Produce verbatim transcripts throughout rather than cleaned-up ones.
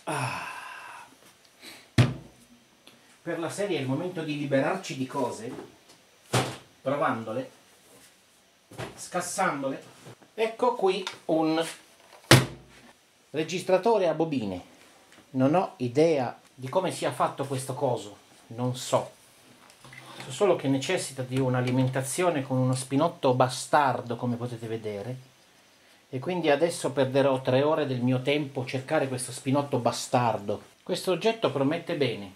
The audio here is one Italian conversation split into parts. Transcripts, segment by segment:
Ah. Per la serie è il momento di liberarci di cose, provandole, scassandole. Ecco qui un registratore a bobine. Non ho idea di come sia fatto questo coso, non so. So solo che necessita di un'alimentazione con uno spinotto bastardo, come potete vedere. E quindi adesso perderò tre ore del mio tempo a cercare questo spinotto bastardo. Questo oggetto promette bene.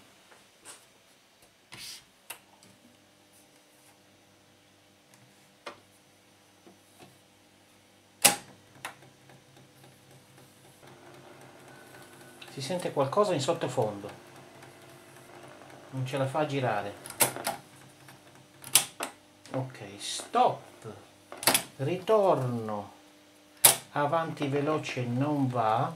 Si sente qualcosa in sottofondo. Non ce la fa girare. Ok, stop. Ritorno. Avanti veloce non va.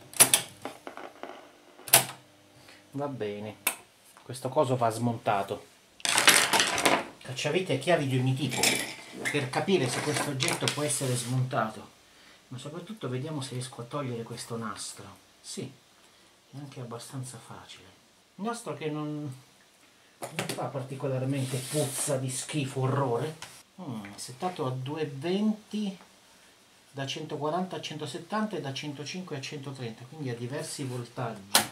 Va bene. Questo coso va smontato. Cacciavite e chiavi di ogni tipo per capire se questo oggetto può essere smontato. Ma soprattutto vediamo se riesco a togliere questo nastro. Sì, è anche abbastanza facile. Un nastro che non, non fa particolarmente puzza di schifo, orrore. Mm, è settato a duecentoventi da centoquaranta a centosettanta e da centocinque a centotrenta, quindi a diversi voltaggi.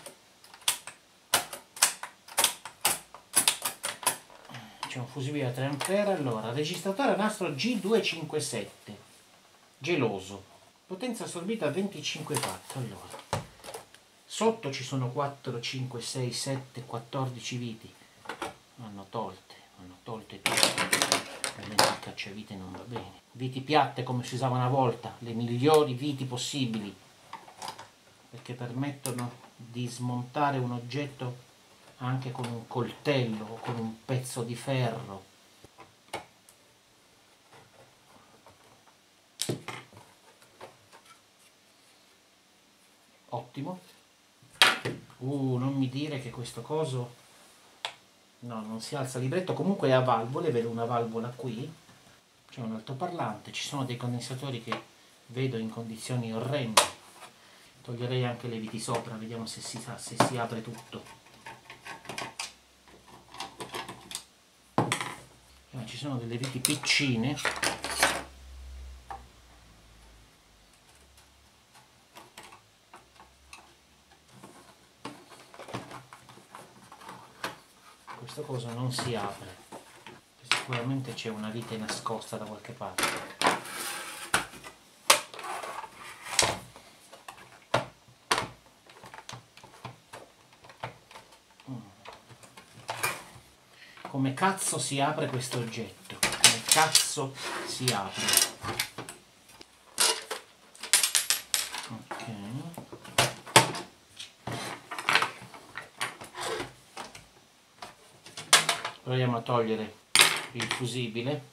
C'è un fusibile a tre ampere. Allora, registratore a nastro G duecentocinquantasette, geloso, potenza assorbita venticinque watt. Allora, sotto ci sono quattro, cinque, sei, sette, quattordici viti. Vanno tolte, vanno tolte tutte. Il cacciavite non va bene. Viti piatte come si usava una volta, le migliori viti possibili, perché permettono di smontare un oggetto anche con un coltello o con un pezzo di ferro. Ottimo. Uh, non mi dire che questo coso... No, non si alza il libretto, comunque è a valvole, vedo una valvola qui, c'è un altoparlante, ci sono dei condensatori che vedo in condizioni orrende. Toglierei anche le viti sopra, vediamo se si, se si apre tutto. Eh, ci sono delle viti piccine. Questo coso non si apre. Sicuramente c'è una vite nascosta da qualche parte. Come cazzo si apre questo oggetto? Come cazzo si apre? Ok. Proviamo a togliere il fusibile.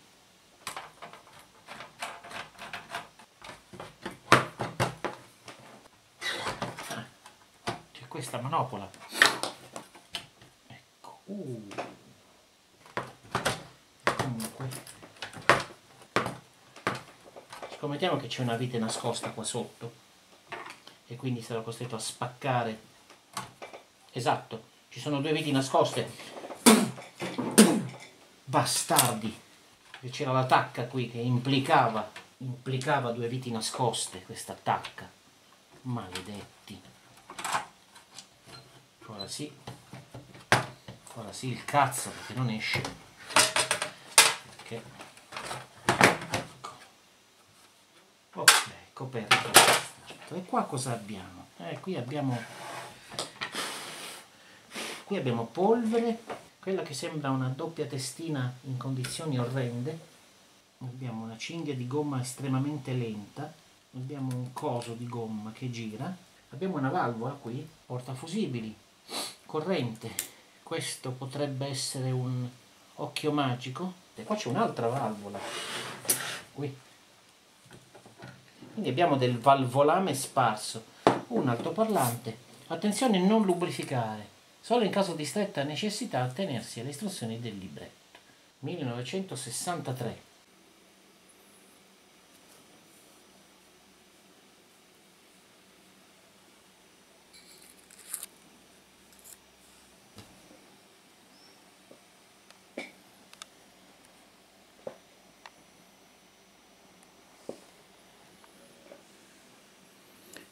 Ah, c'è questa manopola. Ecco. Uh. Comunque, scommettiamo che c'è una vite nascosta qua sotto e quindi sarò costretto a spaccare. Esatto, ci sono due viti nascoste. Bastardi! C'era la tacca qui che implicava implicava due viti nascoste, questa tacca. Maledetti. Ora sì. Ora sì il cazzo, perché non esce. Perché... Ecco. Ok, coperto. E qua cosa abbiamo? Eh, qui abbiamo... Qui abbiamo polvere. Quella che sembra una doppia testina in condizioni orrende. Abbiamo una cinghia di gomma estremamente lenta. Abbiamo un coso di gomma che gira. Abbiamo una valvola qui, portafusibili, corrente. Questo potrebbe essere un occhio magico. E qua c'è un'altra valvola. Qui. Quindi abbiamo del valvolame sparso. Un altoparlante. Attenzione a non lubrificare. Solo in caso di stretta necessità attenersi alle istruzioni del libretto. millenovecentosessantatré.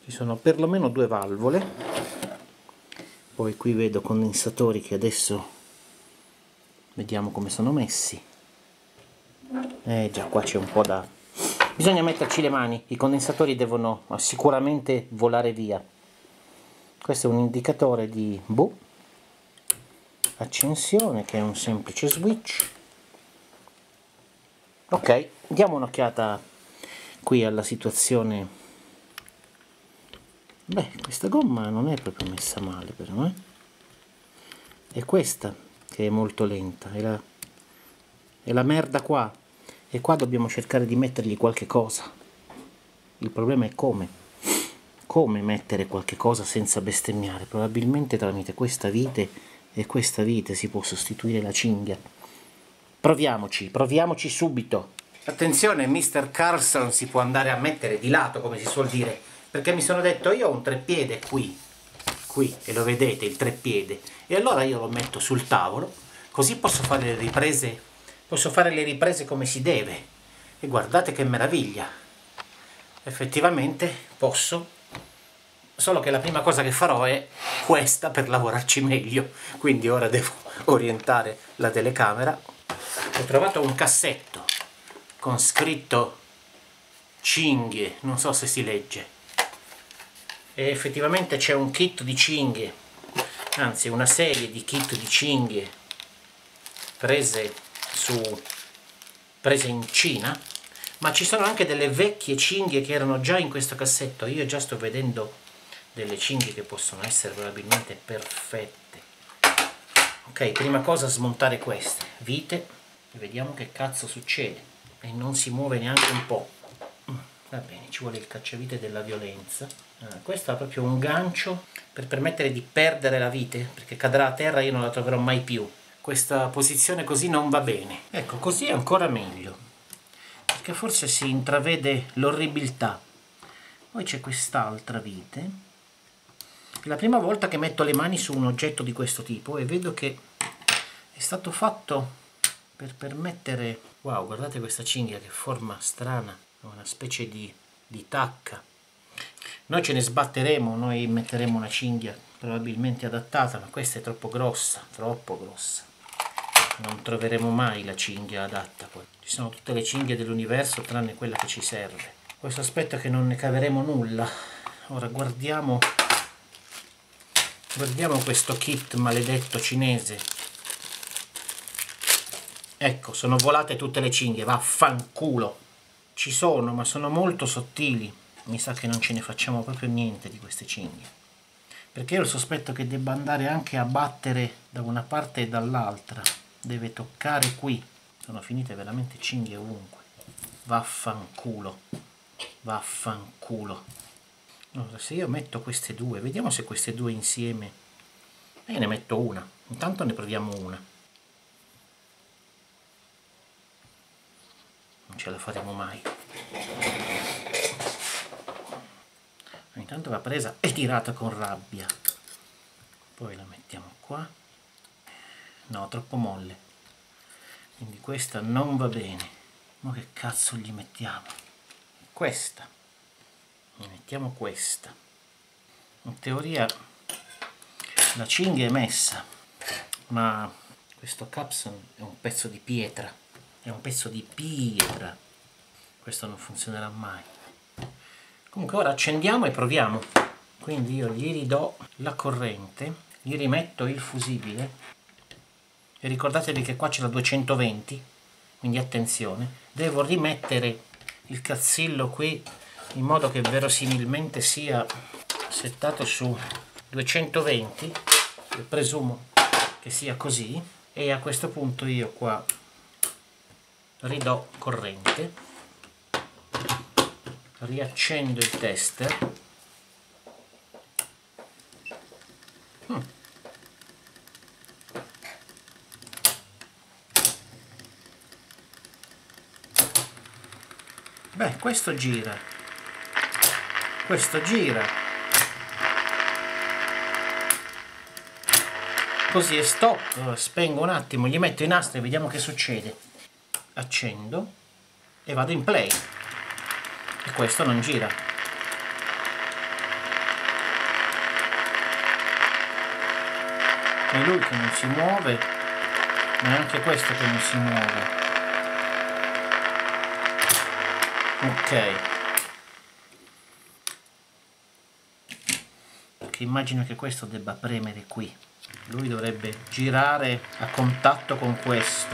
ci sono perlomeno due valvole, poi qui vedo condensatori che adesso vediamo come sono messi. Eh già, qua c'è un po' da... bisogna metterci le mani, i condensatori devono sicuramente volare via. Questo è un indicatore di boh, accensione, che è un semplice switch. Ok, diamo un'occhiata qui alla situazione. Beh, questa gomma non è proprio messa male però, eh? È questa che è molto lenta, è la, è la merda qua, e qua dobbiamo cercare di mettergli qualche cosa. Il problema è come. Come mettere qualche cosa senza bestemmiare? Probabilmente tramite questa vite e questa vite si può sostituire la cinghia. Proviamoci, proviamoci subito. Attenzione, mister Carlson si può andare a mettere di lato, come si suol dire, perché mi sono detto io ho un treppiede qui, qui, e lo vedete il treppiede, e allora io lo metto sul tavolo, così posso fare le riprese, posso fare le riprese come si deve, e guardate che meraviglia, effettivamente posso, solo che la prima cosa che farò è questa per lavorarci meglio, quindi ora devo orientare la telecamera. Ho trovato un cassetto con scritto cinghie, non so se si legge, e effettivamente c'è un kit di cinghie, anzi una serie di kit di cinghie prese su prese in Cina, ma ci sono anche delle vecchie cinghie che erano già in questo cassetto. Io già sto vedendo delle cinghie che possono essere probabilmente perfette. Ok, prima cosa smontare queste vite e vediamo che cazzo succede. E non si muove neanche un po'. Va bene, ci vuole il cacciavite della violenza. Ah, questo ha proprio un gancio per permettere di perdere la vite, perché cadrà a terra e io non la troverò mai più. Questa posizione così non va bene. Ecco, così è ancora meglio, perché forse si intravede l'orribiltà. Poi c'è quest'altra vite. È la prima volta che metto le mani su un oggetto di questo tipo e vedo che è stato fatto per permettere... Wow, guardate questa cinghia che forma strana, una specie di, di tacca. Noi ce ne sbatteremo, noi metteremo una cinghia probabilmente adattata, ma questa è troppo grossa, troppo grossa. Non troveremo mai la cinghia adatta poi. Ci sono tutte le cinghie dell'universo tranne quella che ci serve. Poi sospetto che non ne caveremo nulla. Ora guardiamo, guardiamo questo kit maledetto cinese. Ecco, sono volate tutte le cinghie, vaffanculo. Ci sono, ma sono molto sottili. Mi sa che non ce ne facciamo proprio niente di queste cinghie. Perché io ho il sospetto che debba andare anche a battere da una parte e dall'altra. Deve toccare qui. Sono finite veramente cinghie ovunque. Vaffanculo. Vaffanculo. Allora, se io metto queste due, vediamo se queste due insieme... E ne metto una. Intanto ne proviamo una. Non ce la faremo mai. Intanto va presa e tirata con rabbia. Poi la mettiamo qua. No, troppo molle. Quindi questa non va bene. Ma che cazzo gli mettiamo? Questa. Gli mettiamo questa. In teoria la cinghia è messa, ma questo capson è un pezzo di pietra. È un pezzo di pietra. Questo non funzionerà mai. Comunque ora accendiamo e proviamo. Quindi io gli ridò la corrente, gli rimetto il fusibile e ricordatevi che qua c'è la duecentoventi, quindi attenzione, devo rimettere il cazzillo qui in modo che verosimilmente sia settato su duecentoventi, io presumo che sia così, e a questo punto io qua ridò corrente, riaccendo il tester. Hmm. Beh, questo gira, questo gira, così è stop, spengo un attimo, gli metto i nastri e vediamo che succede. Accendo e vado in play e questo non gira. è lui che non si muove, ma è anche questo che non si muove. Ok, perché immagino che questo debba premere qui, lui dovrebbe girare a contatto con questo,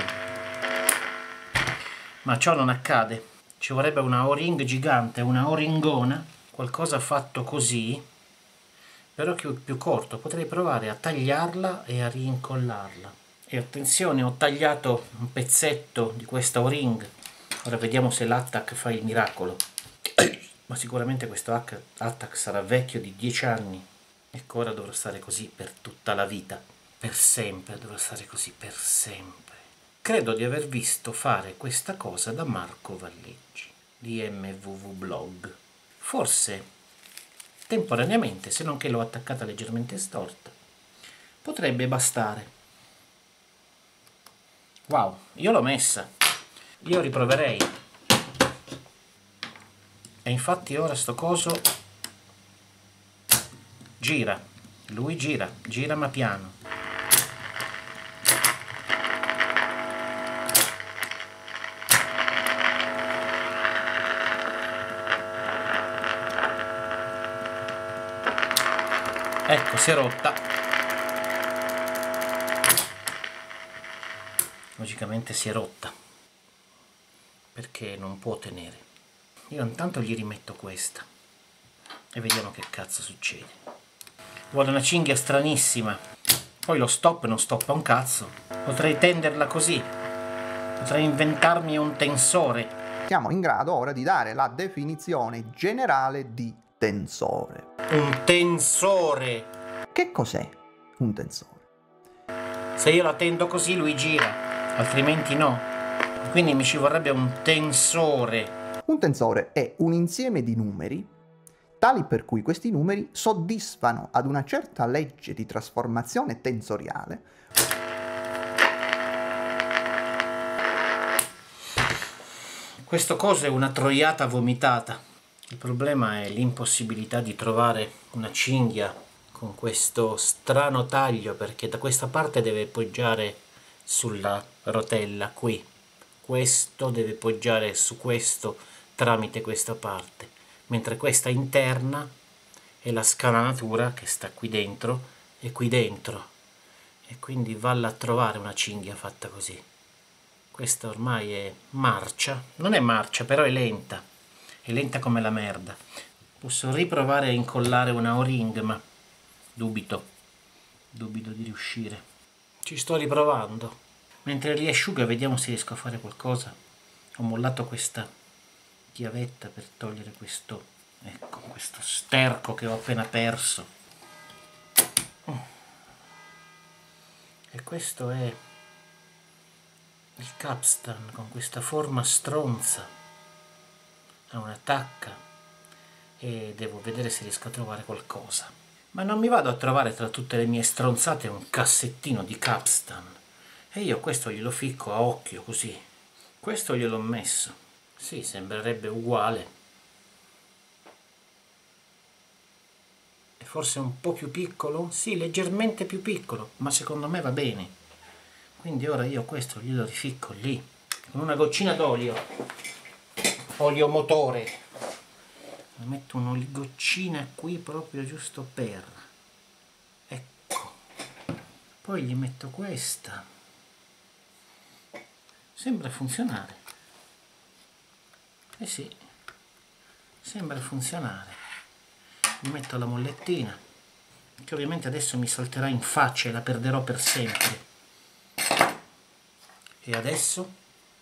ma ciò non accade. Ci vorrebbe una O-ring gigante, una O-ringona, qualcosa fatto così, però più, più corto. Potrei provare a tagliarla e a rincollarla. E attenzione, ho tagliato un pezzetto di questa O-ring. Ora vediamo se l'Attack fa il miracolo. Ma sicuramente questo Attack sarà vecchio di dieci anni. Ecco, ora dovrò stare così per tutta la vita. Per sempre, dovrò stare così per sempre. Credo di aver visto fare questa cosa da Marco Valleggi di M V V Blog. Forse temporaneamente, se non che l'ho attaccata leggermente storta, potrebbe bastare. Wow, io l'ho messa. Io riproverei. E infatti ora sto coso gira. Lui gira, gira ma piano. Ecco, si è rotta. Logicamente si è rotta, perché non può tenere. Io intanto gli rimetto questa e vediamo che cazzo succede. Vuole una cinghia stranissima. Poi lo stop non stoppa un cazzo. Potrei tenderla così. Potrei inventarmi un tensore. Siamo in grado ora di dare la definizione generale di tensore. Un tensore. Che cos'è un tensore? Se io la tendo così lui gira, altrimenti no. Quindi mi ci vorrebbe un tensore. Un tensore è un insieme di numeri tali per cui questi numeri soddisfano ad una certa legge di trasformazione tensoriale Questo coso è una troiata vomitata. Il problema è l'impossibilità di trovare una cinghia con questo strano taglio, perché da questa parte deve poggiare sulla rotella qui, questo deve poggiare su questo tramite questa parte, mentre questa interna è la scanalatura che sta qui dentro e qui dentro, e quindi valla a trovare una cinghia fatta così. Questa ormai è marcia, non è marcia, però è lenta, è lenta come la merda. Posso riprovare a incollare una O-ring, ma dubito, dubito di riuscire. Ci sto riprovando. Mentre li asciuga vediamo se riesco a fare qualcosa. Ho mollato questa chiavetta per togliere questo, ecco, questo sterco che ho appena perso. E questo è il capstan con questa forma stronza. Ha una tacca e devo vedere se riesco a trovare qualcosa. Ma non mi vado a trovare tra tutte le mie stronzate un cassettino di capstan. E io questo glielo ficco a occhio così. Questo gliel'ho messo. Sì, sembrerebbe uguale. E forse un po' più piccolo? Sì, leggermente più piccolo, ma secondo me va bene. Quindi ora io questo glielo rificco lì, con una goccina d'olio. Olio motore. Metto un'oligoccina qui proprio giusto per. Ecco. Poi gli metto questa. Sembra funzionare. Eh sì, sembra funzionare. Gli metto la mollettina, che ovviamente adesso mi salterà in faccia e la perderò per sempre. E adesso?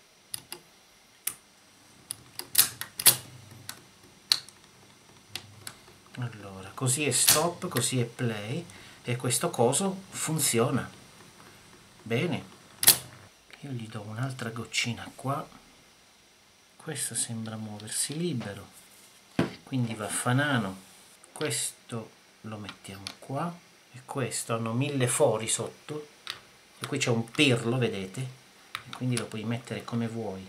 Allora, così è stop, così è play, e questo coso funziona. Bene. Io gli do un'altra goccina qua. Questo sembra muoversi libero, quindi va fanano. Questo lo mettiamo qua, e questo hanno mille fori sotto, e qui c'è un pirlo, vedete? E quindi lo puoi mettere come vuoi.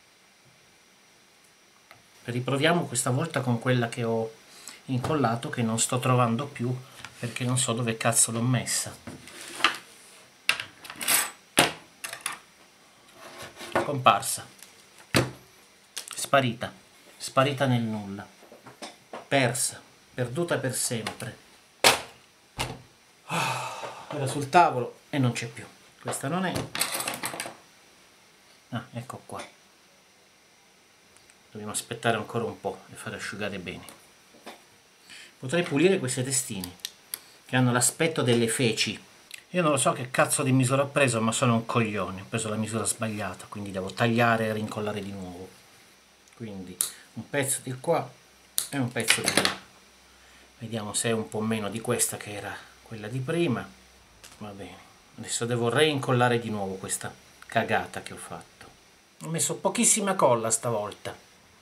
Riproviamo questa volta con quella che ho incollato, che non sto trovando più perché non so dove cazzo l'ho messa. Comparsa. Sparita. Sparita nel nulla. Persa. Perduta per sempre. Era sul tavolo e non c'è più. Questa non è. Ah, ecco qua. Dobbiamo aspettare ancora un po' e fare asciugare bene. Potrei pulire queste testine che hanno l'aspetto delle feci. Io non lo so che cazzo di misura ho preso, ma sono un coglione. Ho preso la misura sbagliata, quindi devo tagliare e rincollare di nuovo. Quindi un pezzo di qua e un pezzo di là. Vediamo se è un po' meno di questa che era quella di prima. Va bene. Adesso devo reincollare di nuovo questa cagata che ho fatto. Ho messo pochissima colla stavolta.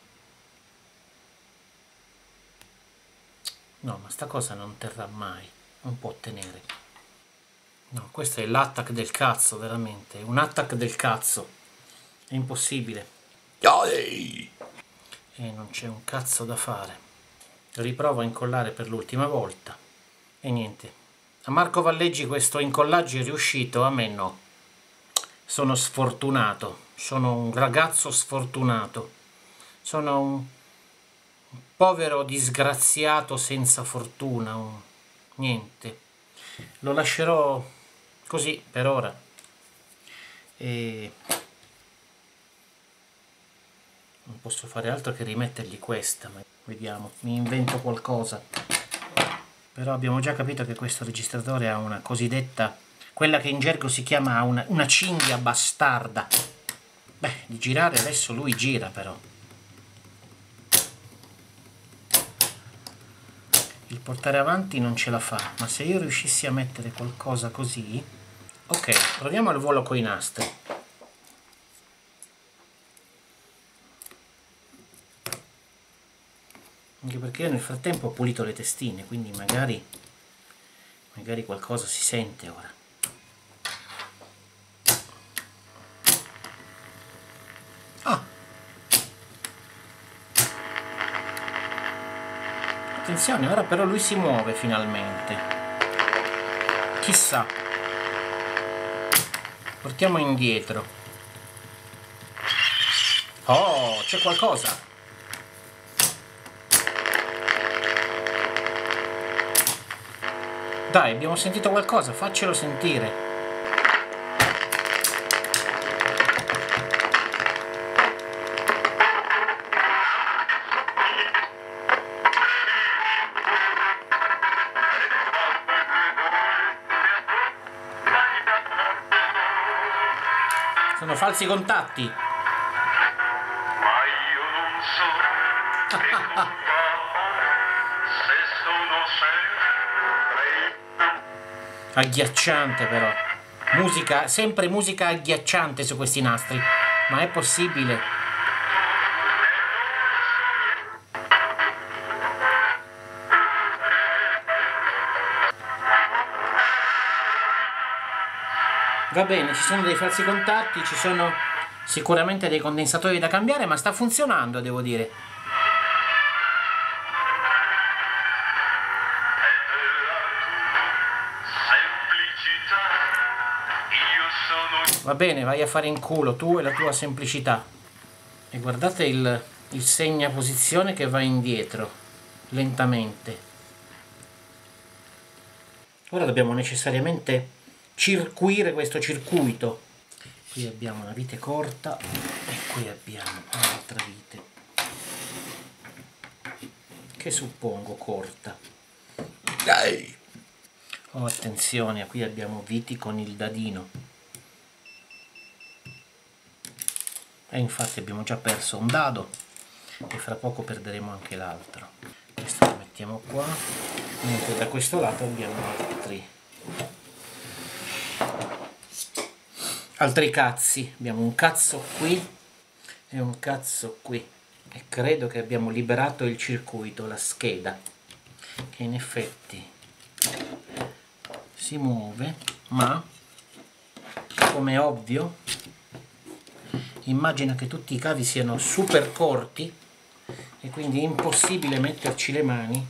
No, ma sta cosa non terrà mai. Non può tenere. No, questo è l'attack del cazzo, veramente. È un attack del cazzo. È impossibile. E non c'è un cazzo da fare. Riprovo a incollare per l'ultima volta. E niente. A Marco Valleggi questo incollaggio è riuscito, a me no. Sono sfortunato. Sono un ragazzo sfortunato. Sono un povero disgraziato senza fortuna. Un... Niente. Lo lascerò così per ora. E... non posso fare altro che rimettergli questa. Ma vediamo, mi invento qualcosa. Però abbiamo già capito che questo registratore ha una cosiddetta, quella che in gergo si chiama una, una cinghia bastarda. Beh, di girare adesso lui gira però. Il portare avanti non ce la fa, ma se io riuscissi a mettere qualcosa così... Ok, proviamo al volo coi nastri. Anche perché io nel frattempo ho pulito le testine, quindi magari, magari qualcosa si sente ora. Ah! Attenzione, ora però lui si muove finalmente. Chissà. Portiamo indietro. Oh, c'è qualcosa! Dai, abbiamo sentito qualcosa, faccelo sentire. Sono falsi contatti. Ma io non so che se sono sempre Agghiacciante però. Musica, sempre musica agghiacciante su questi nastri. Ma è possibile? Va bene, ci sono dei falsi contatti, ci sono sicuramente dei condensatori da cambiare, ma sta funzionando, devo dire. Va bene, vai a fare in culo tu e la tua semplicità. E guardate il, il segna posizione che va indietro, lentamente. Ora dobbiamo necessariamente circuire questo circuito. Qui abbiamo una vite corta e qui abbiamo un'altra vite che suppongo corta. Dai! Oh, attenzione, qui abbiamo viti con il dadino. E infatti abbiamo già perso un dado e fra poco perderemo anche l'altro. Questo lo mettiamo qua, mentre da questo lato abbiamo altri altri cazzi. Abbiamo un cazzo qui e un cazzo qui e credo che abbiamo liberato il circuito, la scheda, che in effetti si muove, ma come è ovvio immagina che tutti i cavi siano super corti e quindi è impossibile metterci le mani.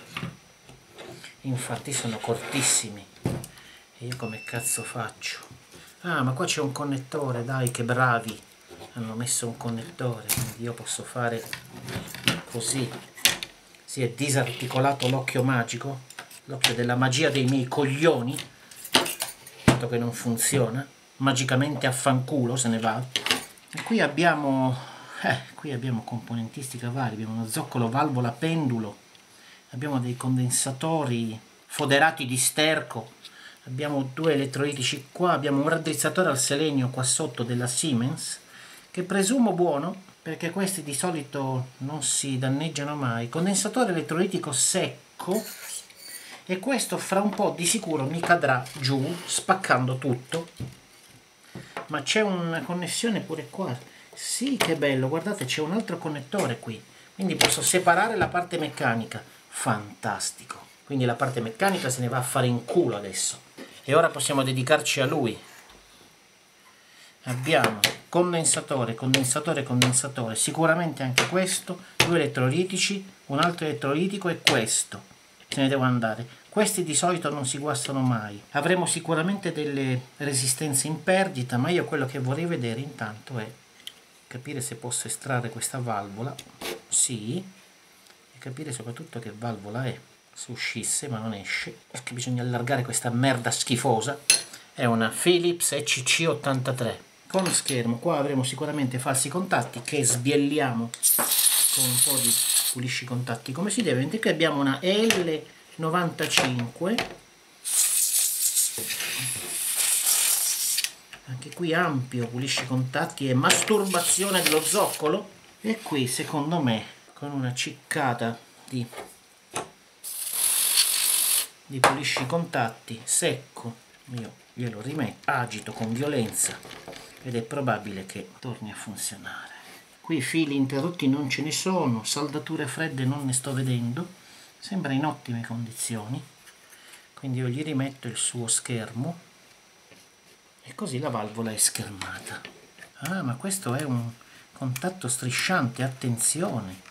Infatti sono cortissimi e io come cazzo faccio? Ah, ma qua c'è un connettore, dai, che bravi, hanno messo un connettore, quindi io posso fare così. Si è disarticolato l'occhio magico, l'occhio della magia dei miei coglioni, tanto che non funziona, magicamente a fanculo se ne va. E qui abbiamo, eh, qui abbiamo componentistica varia, abbiamo uno zoccolo valvola pendulo, abbiamo dei condensatori foderati di sterco, abbiamo due elettrolitici qua, abbiamo un raddrizzatore al selenio qua sotto della Siemens, che presumo buono, perché questi di solito non si danneggiano mai. Condensatore elettrolitico secco, e questo fra un po' di sicuro mi cadrà giù spaccando tutto. Ma c'è una connessione pure qua. Sì, che bello, guardate, c'è un altro connettore qui, quindi posso separare la parte meccanica. Fantastico. Quindi la parte meccanica se ne va a fare in culo adesso. E ora possiamo dedicarci a lui. Abbiamo condensatore, condensatore, condensatore, sicuramente anche questo, due elettrolitici, un altro elettrolitico e questo. Se ne devo andare. Questi di solito non si guastano mai. Avremo sicuramente delle resistenze in perdita, ma io quello che vorrei vedere intanto è capire se posso estrarre questa valvola. Sì. E capire soprattutto che valvola è. Se uscisse, ma non esce, perché bisogna allargare questa merda schifosa. È una Philips E C C ottantatré con schermo. Qua avremo sicuramente falsi contatti che sbielliamo con un po' di pulisci contatti come si deve. Mentre qui abbiamo una L novantacinque, anche qui ampio pulisci contatti e masturbazione dello zoccolo. E qui secondo me con una ciccata di di pulisci contatti secco, io glielo rimetto, agito con violenza ed è probabile che torni a funzionare. Qui fili interrotti non ce ne sono, saldature fredde non ne sto vedendo, sembra in ottime condizioni, quindi io gli rimetto il suo schermo e così la valvola è schermata. Ah, ma questo è un contatto strisciante, attenzione!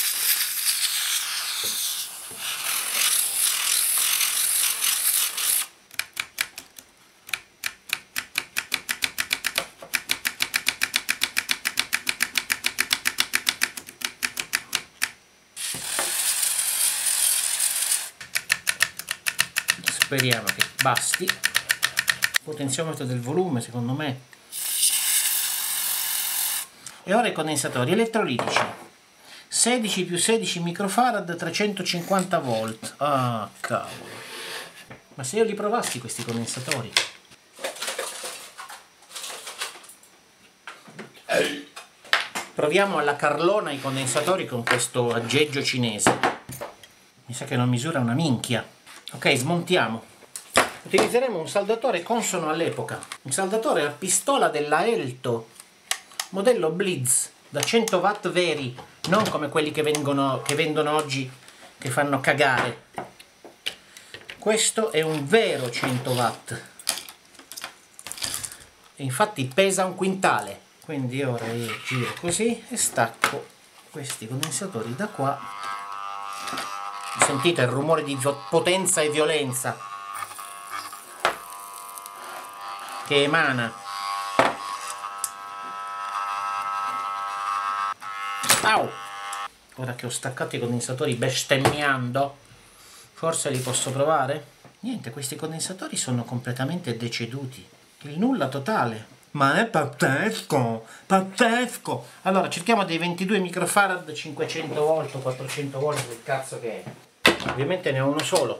Speriamo che basti. Potenziometro del volume secondo me. E ora i condensatori elettrolitici sedici più sedici microfarad, trecentocinquanta volt. Ah, cavolo, ma se io li provassi questi condensatori. Proviamo alla carlona i condensatori con questo aggeggio cinese. Mi sa che non misura una minchia. Ok, smontiamo. Utilizzeremo un saldatore consono all'epoca, un saldatore a pistola della Elto, modello Blitz, da cento watt veri, non come quelli che, vengono, che vendono oggi, che fanno cagare. Questo è un vero cento watt, e infatti pesa un quintale. Quindi ora io giro così e stacco questi condensatori da qua. Sentite il rumore di potenza e violenza che emana. Au! Ora che ho staccato i condensatori bestemmiando, forse li posso provare? Niente, questi condensatori sono completamente deceduti. Il nulla totale. Ma è pazzesco! Pazzesco! Allora, cerchiamo dei ventidue microfarad, cinquecento volt o quattrocento volt, del cazzo che è. Ovviamente ne ho uno solo.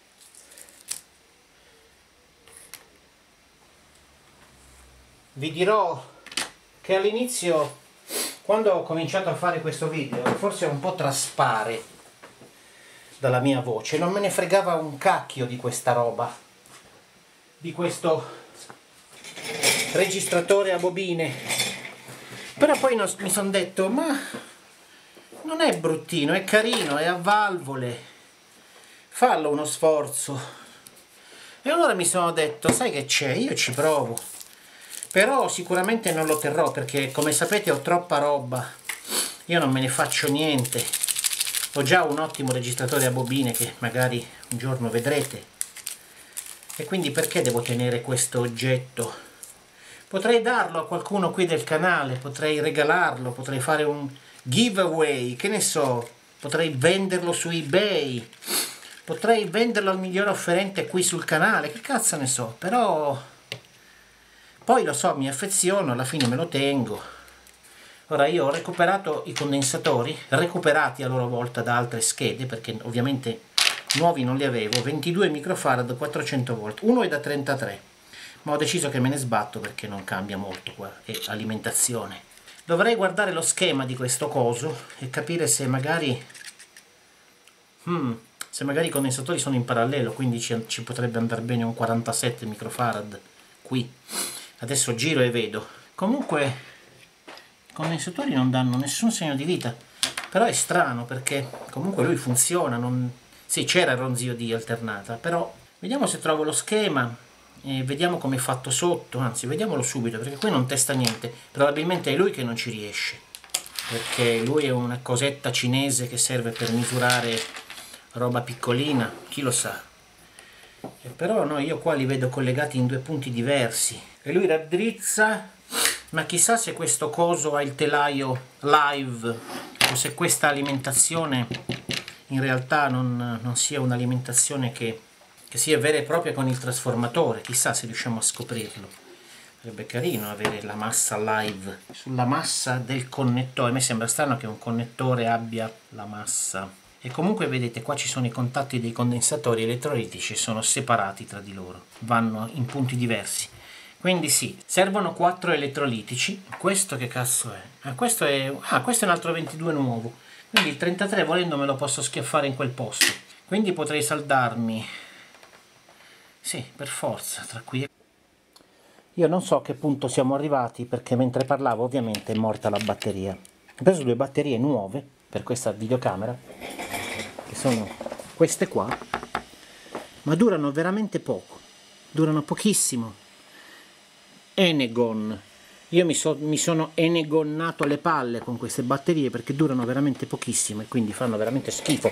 Vi dirò che all'inizio, quando ho cominciato a fare questo video, forse un po' traspare dalla mia voce, non me ne fregava un cacchio di questa roba, di questo registratore a bobine. Però poi no, mi sono detto, ma non è bruttino, è carino, è a valvole, fallo uno sforzo. E allora mi sono detto, sai che c'è, io ci provo, però sicuramente non lo terrò perché, come sapete, ho troppa roba, io non me ne faccio niente. Ho già un ottimo registratore a bobine che magari un giorno vedrete, e quindi perché devo tenere questo oggetto Potrei darlo a qualcuno qui del canale, potrei regalarlo, potrei fare un giveaway, che ne so, potrei venderlo su eBay, potrei venderlo al miglior offerente qui sul canale, che cazzo ne so, però poi lo so, mi affeziono, alla fine me lo tengo. Ora io ho recuperato i condensatori, recuperati a loro volta da altre schede, perché ovviamente nuovi non li avevo, ventidue microfarad quattrocento volt, uno è da trentatré, ma ho deciso che me ne sbatto perché non cambia molto qua, è alimentazione. Dovrei guardare lo schema di questo coso e capire se magari hmm, se magari i condensatori sono in parallelo, quindi ci, ci potrebbe andare bene un quarantasette microfarad qui. Adesso giro e vedo. Comunque i condensatori non danno nessun segno di vita, però è strano perché comunque lui funziona, non... sì, c'era il ronzio di alternata, però vediamo se trovo lo schema e vediamo come è fatto sotto, anzi vediamolo subito perché qui non testa niente, probabilmente è lui che non ci riesce, perché lui è una cosetta cinese che serve per misurare roba piccolina, chi lo sa. E però no, io qua li vedo collegati in due punti diversi e lui raddrizza, ma chissà se questo coso ha il telaio live o se questa alimentazione in realtà non, non sia un'alimentazione che, che sia vera e propria con il trasformatore, chissà se riusciamo a scoprirlo. Sarebbe carino avere la massa live sulla massa del connettore. A me sembra strano che un connettore abbia la massa. E comunque vedete qua ci sono i contatti dei condensatori elettrolitici, sono separati tra di loro, vanno in punti diversi. Quindi sì, servono quattro elettrolitici. Questo che cazzo è? Ah, questo è, ah, questo è un altro ventidue nuovo. Quindi il trentatré volendo me lo posso schiaffare in quel posto. Quindi potrei saldarmi. Sì, per forza, tra qui e... Io non so a che punto siamo arrivati perché mentre parlavo ovviamente è morta la batteria. Ho preso due batterie nuove per questa videocamera, che sono queste qua, ma durano veramente poco, durano pochissimo. Enegon. Io mi, so, mi sono enegonnato le palle con queste batterie perché durano veramente pochissimo e quindi fanno veramente schifo.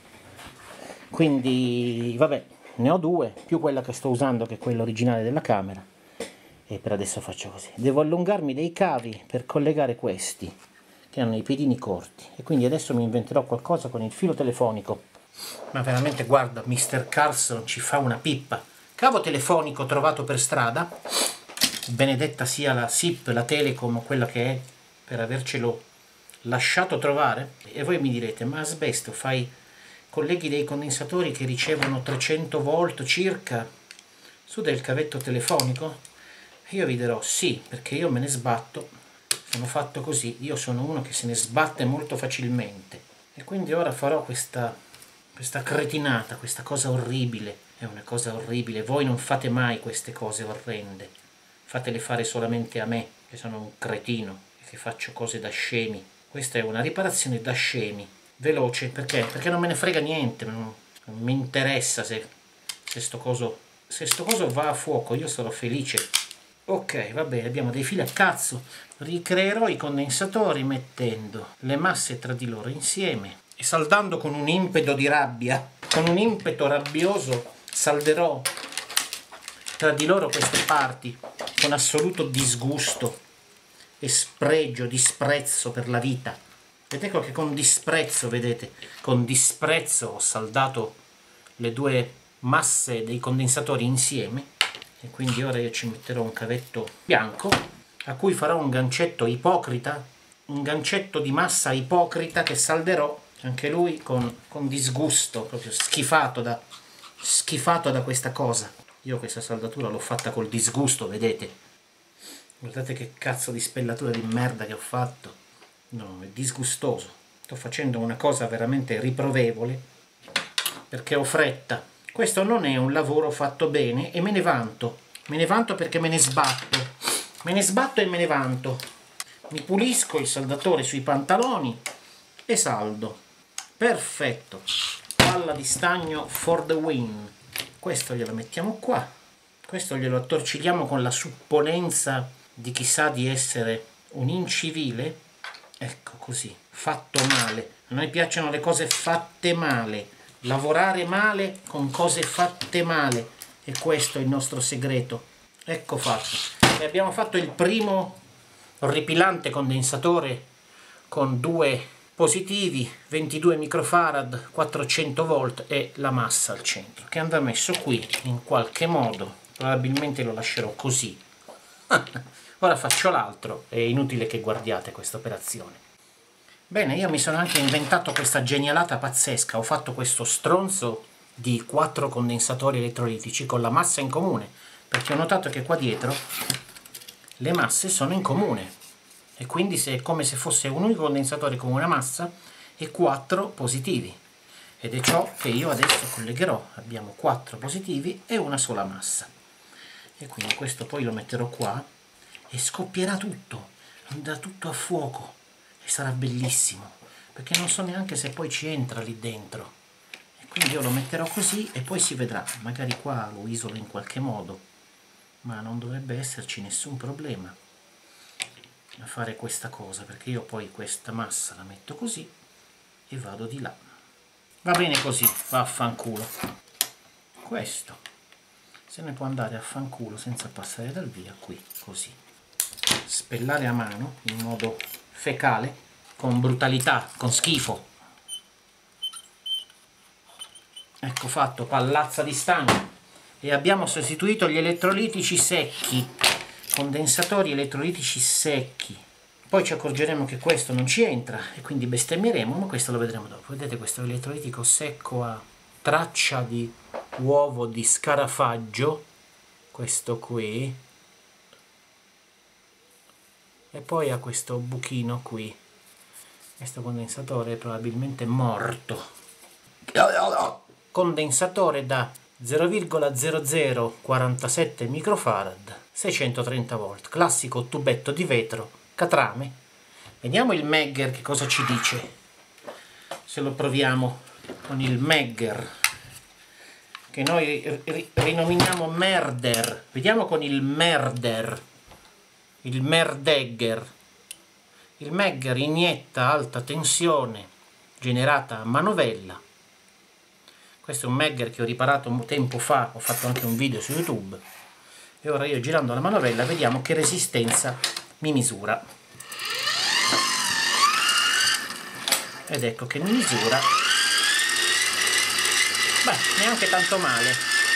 Quindi vabbè, ne ho due, più quella che sto usando che è quella originale della camera. E per adesso faccio così. Devo allungarmi dei cavi per collegare questi, che hanno i piedini corti. E quindi adesso mi inventerò qualcosa con il filo telefonico. Ma veramente guarda, mister Carlson ci fa una pippa. Cavo telefonico trovato per strada. Benedetta sia la S I P, la Telecom, quella che è, per avercelo lasciato trovare. E voi mi direte, ma asbesto, fai colleghi dei condensatori che ricevono trecento volt circa su del cavetto telefonico? Io vi dirò sì, perché io me ne sbatto, sono fatto così, io sono uno che se ne sbatte molto facilmente. E quindi ora farò questa, questa cretinata, questa cosa orribile. È una cosa orribile, voi non fate mai queste cose orrende. Fatele fare solamente a me, che sono un cretino e che faccio cose da scemi. Questa è una riparazione da scemi, veloce, perché? Perché non me ne frega niente, non, non mi interessa se, se, sto coso, se sto coso va a fuoco, io sarò felice. Ok, va bene, abbiamo dei fili a cazzo, ricreerò i condensatori mettendo le masse tra di loro insieme e saldando con un impeto di rabbia, con un impeto rabbioso, salderò tra di loro queste parti con assoluto disgusto e spregio, disprezzo per la vita. Vedete che con disprezzo, vedete, con disprezzo ho saldato le due masse dei condensatori insieme e quindi ora io ci metterò un cavetto bianco a cui farò un gancetto ipocrita, un gancetto di massa ipocrita che salderò anche lui con, con disgusto, proprio schifato da, schifato da questa cosa. Io questa saldatura l'ho fatta col disgusto, vedete? Guardate che cazzo di spellatura di merda che ho fatto. No, è disgustoso. Sto facendo una cosa veramente riprovevole perché ho fretta. Questo non è un lavoro fatto bene e me ne vanto. Me ne vanto perché me ne sbatto. Me ne sbatto e me ne vanto. Mi pulisco il saldatore sui pantaloni e saldo. Perfetto. Palla di stagno for the win. Questo glielo mettiamo qua. Questo glielo attorcigliamo con la supponenza di chi sa di essere un incivile. Ecco così. Fatto male. A noi piacciono le cose fatte male. Lavorare male con cose fatte male, e questo è il nostro segreto. Ecco fatto. Bene, abbiamo fatto il primo orripilante condensatore con due positivi, ventidue microfarad, quattrocento volt e la massa al centro, che andrà messo qui in qualche modo. Probabilmente lo lascerò così. Ora faccio l'altro, è inutile che guardiate questa operazione. Bene, io mi sono anche inventato questa genialata pazzesca. Ho fatto questo stronzo di quattro condensatori elettrolitici con la massa in comune, perché ho notato che qua dietro le masse sono in comune e quindi se è come se fosse un unico condensatore con una massa e quattro positivi, ed è ciò che io adesso collegherò. Abbiamo quattro positivi e una sola massa, e quindi questo poi lo metterò qua e scoppierà tutto, andrà tutto a fuoco e sarà bellissimo, perché non so neanche se poi ci entra lì dentro. E quindi io lo metterò così e poi si vedrà, magari qua lo isolo in qualche modo, ma non dovrebbe esserci nessun problema a fare questa cosa, perché io poi questa massa la metto così e vado di là. Va bene così, vaffanculo. Questo se ne può andare a fanculo senza passare dal via, qui così. Spellare a mano in modo fecale, con brutalità, con schifo. Ecco fatto, pallazza di stagno. E abbiamo sostituito gli elettrolitici secchi, condensatori elettrolitici secchi. Poi ci accorgeremo che questo non ci entra e quindi bestemmieremo, ma questo lo vedremo dopo. Vedete, questo elettrolitico secco a traccia di uovo di scarafaggio, questo qui, e poi ha questo buchino qui. Questo condensatore è probabilmente morto. Condensatore da zero virgola zero zero quarantasette microfarad, seicentotrenta volt, classico tubetto di vetro, catrame. Vediamo il Megger che cosa ci dice, se lo proviamo con il Megger, che noi rinominiamo Merder. Vediamo con il Merder, il Merdegger. Il Megger inietta alta tensione generata a manovella. Questo è un Megger che ho riparato un tempo fa, ho fatto anche un video su YouTube, e ora io girando la manovella vediamo che resistenza mi misura. Ed ecco che mi misura, beh, neanche tanto male,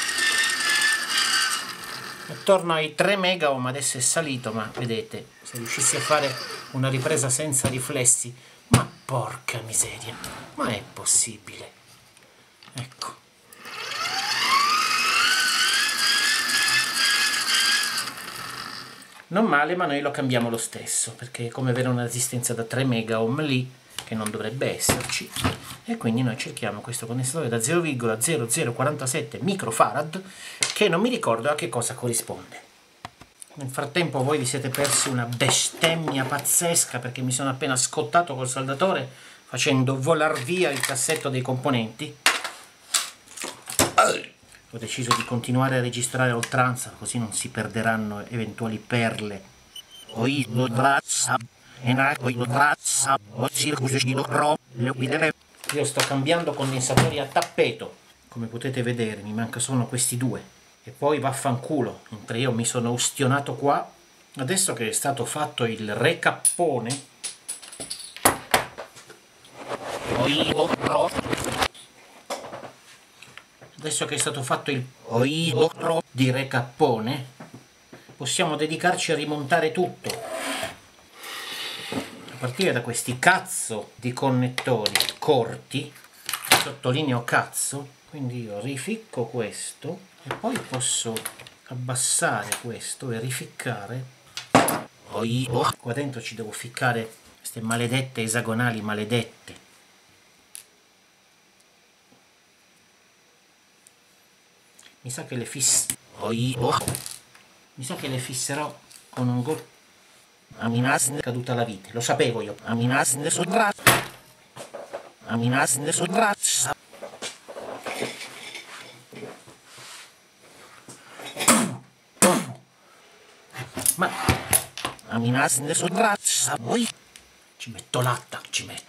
attorno ai tre mega ohm. Adesso è salito, ma vedete, se riuscissi a fare una ripresa senza riflessi, ma porca miseria, ma è possibile? Ecco. Non male, ma noi lo cambiamo lo stesso, perché è come avere una resistenza da tre mega ohm lì, che non dovrebbe esserci, e quindi noi cerchiamo questo condensatore da zero virgola zero zero quarantasette microfarad, che non mi ricordo a che cosa corrisponde. Nel frattempo voi vi siete persi una bestemmia pazzesca, perché mi sono appena scottato col saldatore facendo volar via il cassetto dei componenti. Ho deciso di continuare a registrare a oltranza, così non si perderanno eventuali perle. Io sto cambiando condensatori a tappeto, come potete vedere, mi manca solo questi due. E poi vaffanculo, mentre io mi sono ustionato qua, adesso che è stato fatto il recappone, adesso che è stato fatto il di recappone, possiamo dedicarci a rimontare tutto, a partire da questi cazzo di connettori corti, sottolineo cazzo. Quindi io rificco questo e poi posso abbassare questo e rificcare. Qua dentro ci devo ficcare queste maledette esagonali maledette. Mi sa che le fiss... Mi sa che le fisserò con un gol... Aminasne caduta la vite, lo sapevo io. Aminasne sodra... Aminasne sodra... Ma... Aminasne sodra... Ci metto latta, ci metto.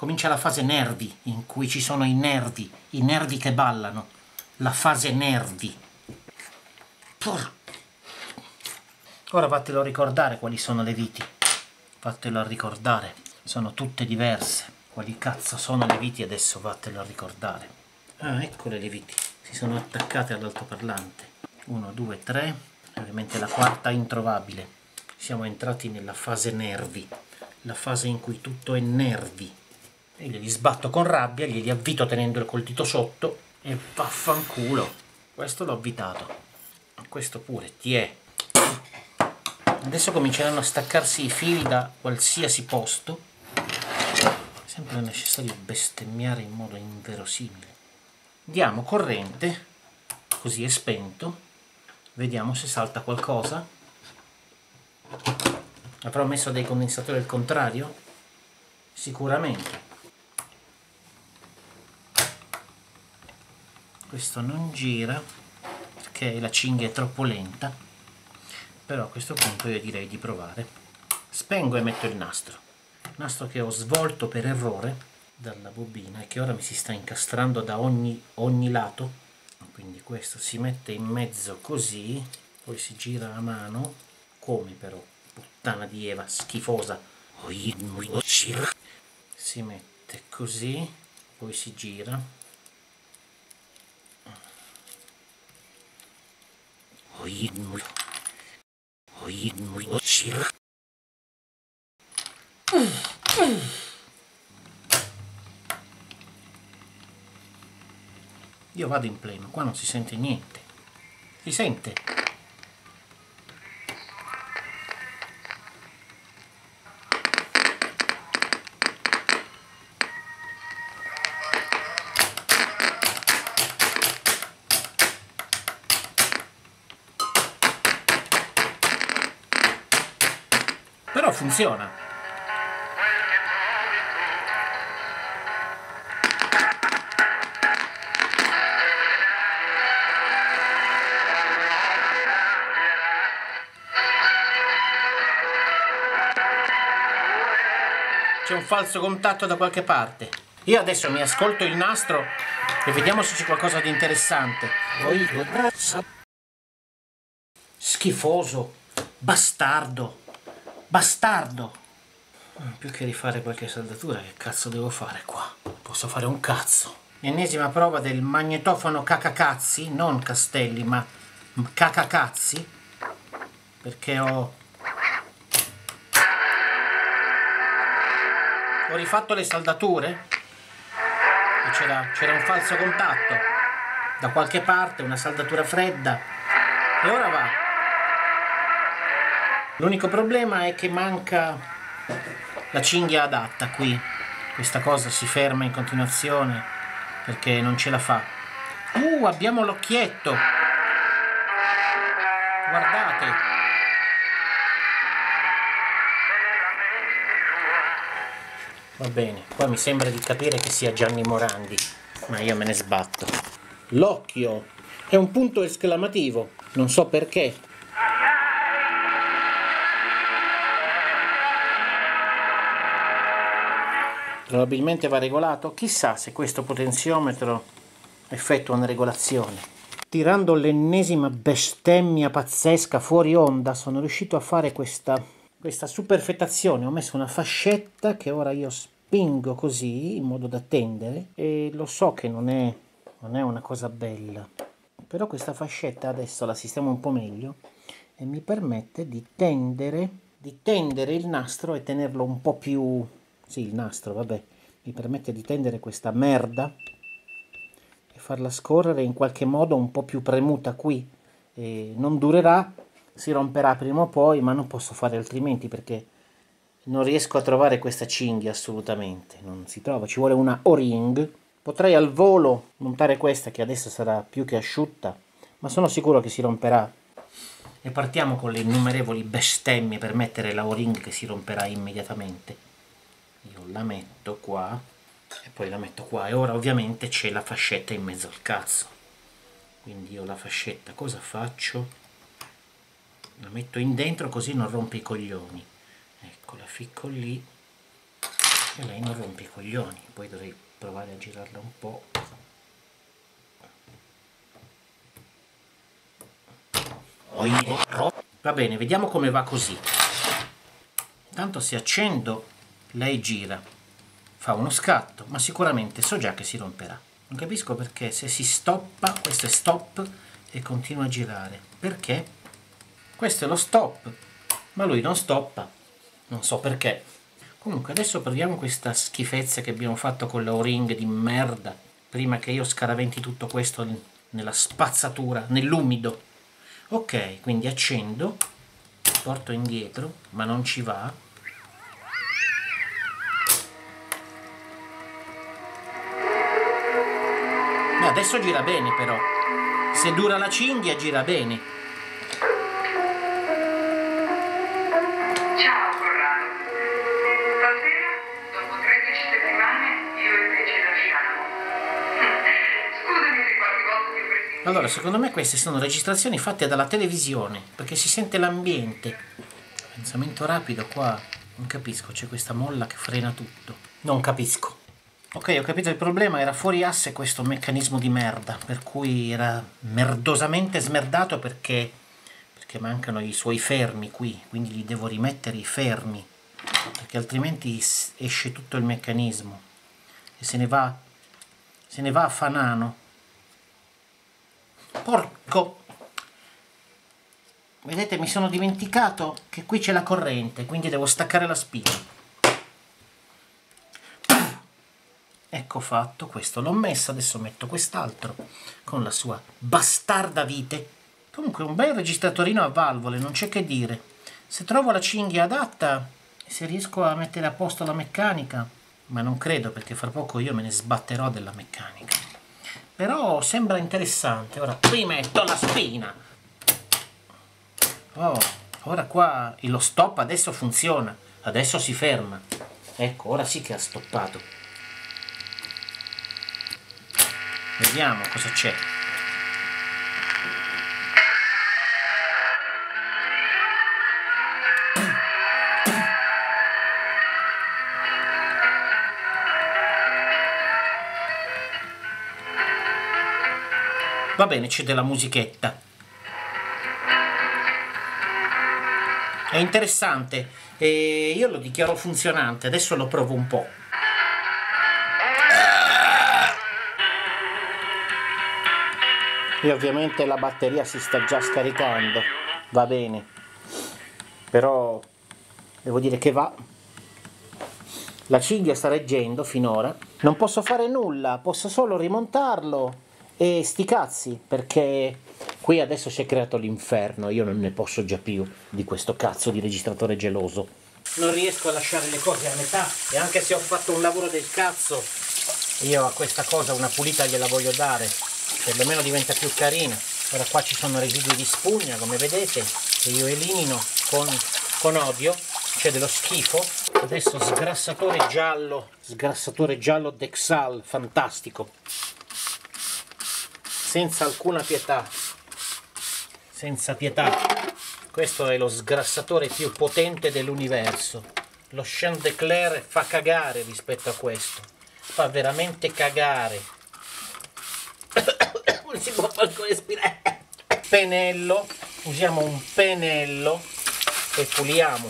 Comincia la fase nervi, in cui ci sono i nervi, i nervi che ballano. La fase nervi. Por... Ora fatelo ricordare quali sono le viti. Fatelo ricordare. Sono tutte diverse. Quali cazzo sono le viti adesso? Fatelo ricordare. Ah, eccole le viti. Si sono attaccate all'altoparlante. uno, due, tre. Ovviamente la quarta introvabile. Siamo entrati nella fase nervi. La fase in cui tutto è nervi. E glieli sbatto con rabbia, glieli avvito tenendolo col dito sotto e vaffanculo. Questo l'ho avvitato. Questo pure, ti è. Adesso cominceranno a staccarsi i fili da qualsiasi posto. Sempre necessario bestemmiare in modo inverosimile. Diamo corrente, così è spento. Vediamo se salta qualcosa. Avrò messo dei condensatori al contrario? Sicuramente. Questo non gira perché la cinghia è troppo lenta, però a questo punto io direi di provare. Spengo e metto il nastro, nastro che ho svolto per errore dalla bobina e che ora mi si sta incastrando da ogni, ogni lato. Quindi questo si mette in mezzo così, poi si gira a mano, come però, puttana di Eva, schifosa. Si mette così, poi si gira. Io vado in pleno, qua non si sente niente. Si sente? Però funziona. C'è un falso contatto da qualche parte. Io adesso mi ascolto il nastro e vediamo se c'è qualcosa di interessante. Schifoso, bastardo. Bastardo! Più che rifare qualche saldatura, che cazzo devo fare qua? Posso fare un cazzo. Ennesima prova del magnetofono cacacazzi, non Castelli, ma cacacazzi, perché ho... ho rifatto le saldature e c'era un falso contatto da qualche parte, una saldatura fredda, e ora va. L'unico problema è che manca la cinghia adatta qui. Questa cosa si ferma in continuazione perché non ce la fa. Uh, abbiamo l'occhietto! Guardate! Va bene, qua mi sembra di capire che sia Gianni Morandi, ma io me ne sbatto. L'occhio è un punto esclamativo, non so perché. Probabilmente va regolato, chissà se questo potenziometro effettua una regolazione. Tirando l'ennesima bestemmia pazzesca fuori onda sono riuscito a fare questa, questa superfettazione. Ho messo una fascetta che ora io spingo così in modo da tendere, e lo so che non è, non è una cosa bella, però questa fascetta adesso la sistemo un po' meglio e mi permette di tendere, di tendere il nastro e tenerlo un po' più... Sì, il nastro, vabbè, mi permette di tendere questa merda e farla scorrere in qualche modo un po' più premuta qui. E non durerà, si romperà prima o poi, ma non posso fare altrimenti perché non riesco a trovare questa cinghia assolutamente. Non si trova, ci vuole una O-ring. Potrei al volo montare questa che adesso sarà più che asciutta, ma sono sicuro che si romperà. E partiamo con le innumerevoli bestemmie per mettere la O-ring che si romperà immediatamente. Io la metto qua e poi la metto qua, e ora ovviamente c'è la fascetta in mezzo al cazzo, quindi io la fascetta cosa faccio? La metto in dentro così non rompe i coglioni, ecco, la ficco lì e lei non rompe i coglioni. Poi dovrei provare a girarla un po'. Va bene, vediamo come va così. Intanto se accendo lei gira, fa uno scatto, ma sicuramente so già che si romperà. Non capisco perché se si stoppa, questo è stop e continua a girare. Perché? Questo è lo stop, ma lui non stoppa. Non so perché. Comunque adesso proviamo questa schifezza che abbiamo fatto con l'O-ring di merda, prima che io scaraventi tutto questo nella spazzatura, nell'umido. Ok, quindi accendo, porto indietro, ma non ci va. Beh, adesso gira bene però. Se dura la cinghia gira bene. Ciao Corrado. Stasera, dopo tredici settimane, io e te ci lasciamo. Scusami se qualche volta ti ho preso. Allora, secondo me queste sono registrazioni fatte dalla televisione, perché si sente l'ambiente. Pensamento rapido qua, non capisco, c'è questa molla che frena tutto. Non capisco. Ok, ho capito il problema, era fuori asse questo meccanismo di merda, per cui era merdosamente smerdato perché, perché mancano i suoi fermi qui, quindi gli devo rimettere i fermi, perché altrimenti esce tutto il meccanismo e se ne va, se ne va a fanano. Porco! Vedete, mi sono dimenticato che qui c'è la corrente, quindi devo staccare la spina. Ecco fatto, questo l'ho messo, adesso metto quest'altro con la sua bastarda vite. Comunque un bel registratorino a valvole, non c'è che dire. Se trovo la cinghia adatta e se riesco a mettere a posto la meccanica, ma non credo perché fra poco io me ne sbatterò della meccanica. Però sembra interessante. Ora rimetto la spina. Oh, ora qua lo stop adesso funziona, adesso si ferma. Ecco, ora sì che ha stoppato. Vediamo cosa c'è. Va bene, c'è della musichetta. È interessante. E io lo dichiaro funzionante. Adesso lo provo un po'. E ovviamente la batteria si sta già scaricando, va bene, però devo dire che va. La cinghia sta reggendo finora, non posso fare nulla, posso solo rimontarlo e sti cazzi, perché qui adesso si è creato l'inferno, io non ne posso già più di questo cazzo di registratore geloso. Non riesco a lasciare le cose a metà e anche se ho fatto un lavoro del cazzo, io a questa cosa una pulita gliela voglio dare. Perlomeno diventa più carina. Ora qua ci sono residui di spugna, come vedete, che io elimino con, con odio. C'è dello schifo. Adesso sgrassatore giallo, sgrassatore giallo Dexal, fantastico. Senza alcuna pietà. Senza pietà. Questo è lo sgrassatore più potente dell'universo. Lo Chanticleer fa cagare rispetto a questo. Fa veramente cagare. Non si può manco respirare. Pennello, usiamo un pennello e puliamo.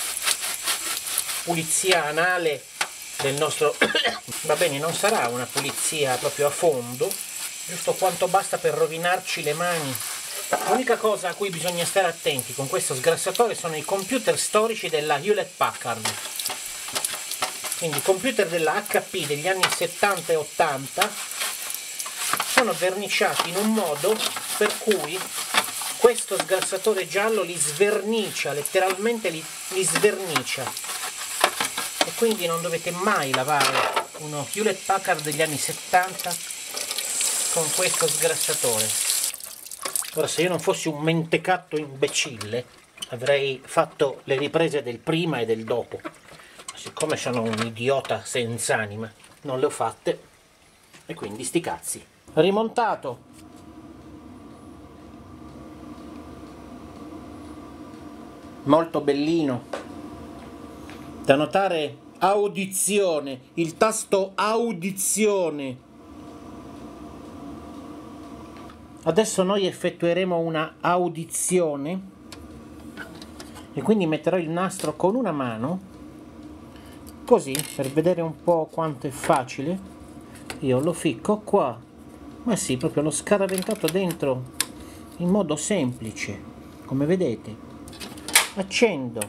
Pulizia anale del nostro. Va bene, non sarà una pulizia proprio a fondo, giusto quanto basta per rovinarci le mani. L'unica cosa a cui bisogna stare attenti con questo sgrassatore sono i computer storici della Hewlett Packard. Quindi i computer della H P degli anni settanta e ottanta sono verniciati in un modo per cui questo sgrassatore giallo li svernicia, letteralmente li, li svernicia. E quindi non dovete mai lavare uno Hewlett Packard degli anni settanta con questo sgrassatore. Ora, se io non fossi un mentecatto imbecille, avrei fatto le riprese del prima e del dopo. Ma siccome sono un idiota senza anima, non le ho fatte, e quindi sti cazzi. Rimontato. Molto bellino. Da notare audizione, il tasto audizione. Adesso noi effettueremo una audizione e quindi metterò il nastro con una mano, così, per vedere un po' quanto è facile. Io lo ficco qua, ma sì, proprio l'ho scaraventato dentro in modo semplice, come vedete. Accendo,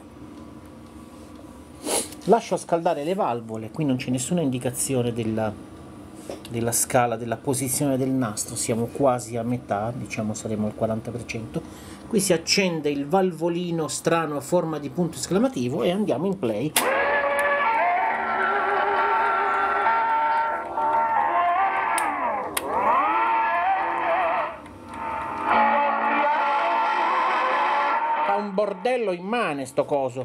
lascio scaldare le valvole, qui non c'è nessuna indicazione della, della scala, della posizione del nastro, siamo quasi a metà, diciamo saremo al quaranta per cento. Qui si accende il valvolino strano a forma di punto esclamativo e andiamo in play. Fa un bordello immane sto coso.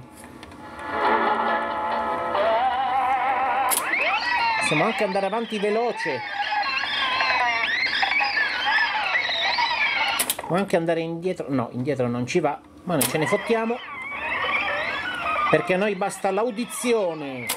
Possiamo anche andare avanti veloce. Può anche andare indietro, no, indietro non ci va, ma non ce ne fottiamo, perché a noi basta l'audizione.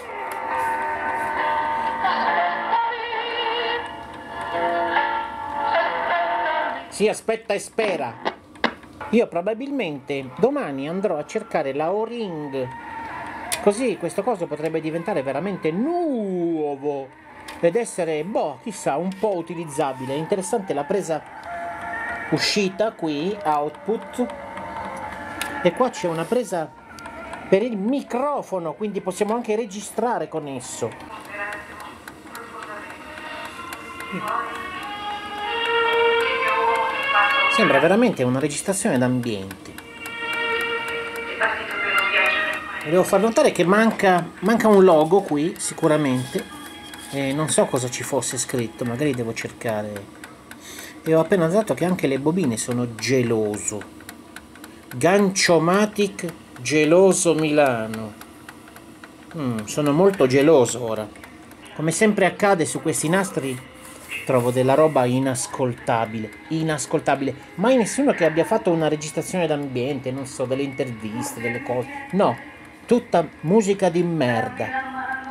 Si aspetta e spera. Io probabilmente domani andrò a cercare la O-ring, così questo coso potrebbe diventare veramente nuovo ed essere, boh, chissà, un po' utilizzabile. È interessante la presa uscita qui, output, e qua c'è una presa per il microfono, quindi possiamo anche registrare con esso. Sembra veramente una registrazione d'ambiente. Devo far notare che manca, manca un logo qui, sicuramente, e non so cosa ci fosse scritto, magari devo cercare. E ho appena notato che anche le bobine sono Geloso. Ganciomatic Geloso Milano. Mm, sono molto geloso ora. Come sempre accade su questi nastri, trovo della roba inascoltabile. Inascoltabile. Mai nessuno che abbia fatto una registrazione d'ambiente, non so, delle interviste, delle cose. No, tutta musica di merda.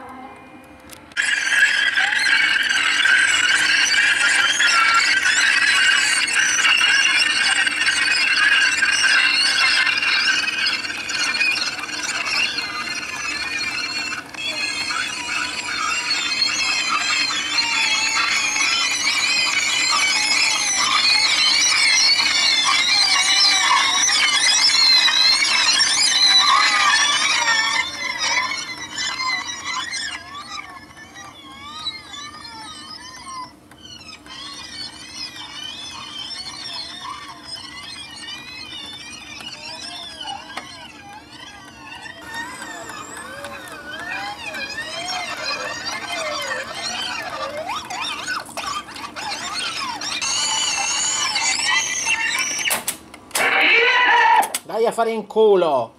Vai a fare in culo!